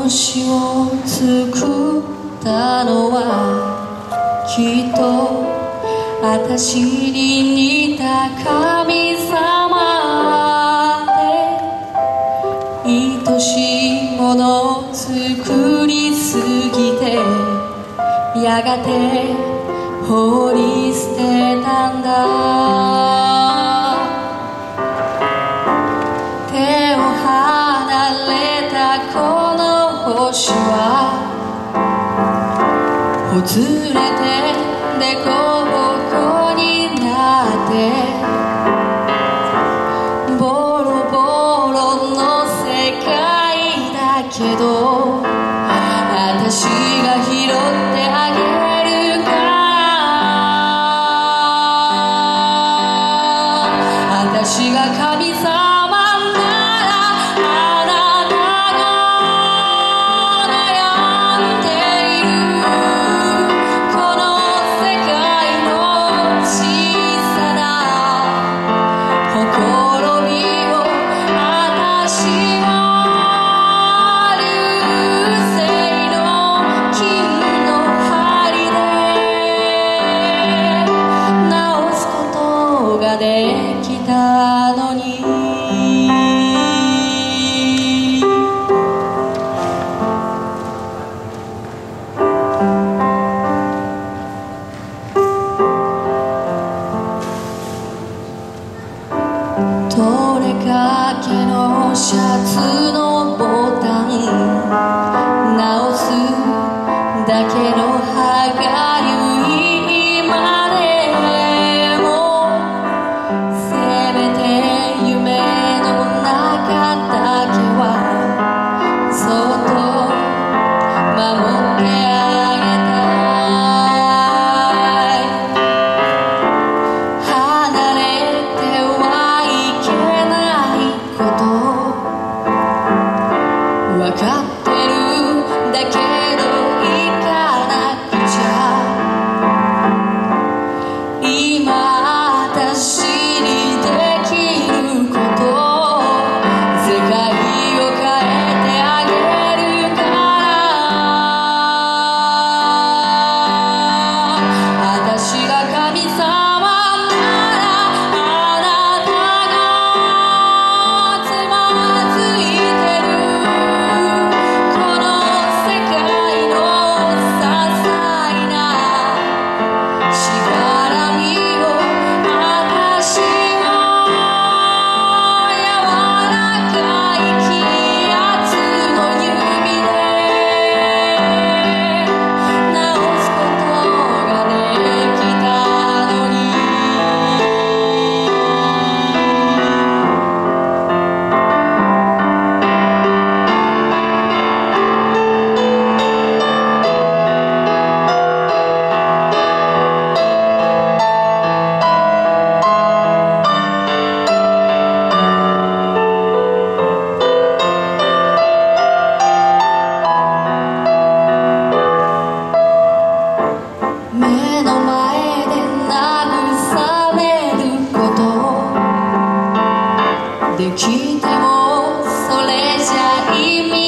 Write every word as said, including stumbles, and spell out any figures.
星を作ったのはきっと私に似た神様で、愛しいものを作りすぎてやがて放り捨てたんだ。手を離れたこの星はほつれてでこぼこになってボロボロの世界だけど、私が拾ってあげるから。私が神様できたのに、取れかけのシャツのボタン直すだけの歯がゆい今で分かってるだけど行かなくちゃ。今私にできること世界を変えてあげるから。私が神様目の前で慰めることできてもそれじゃ意味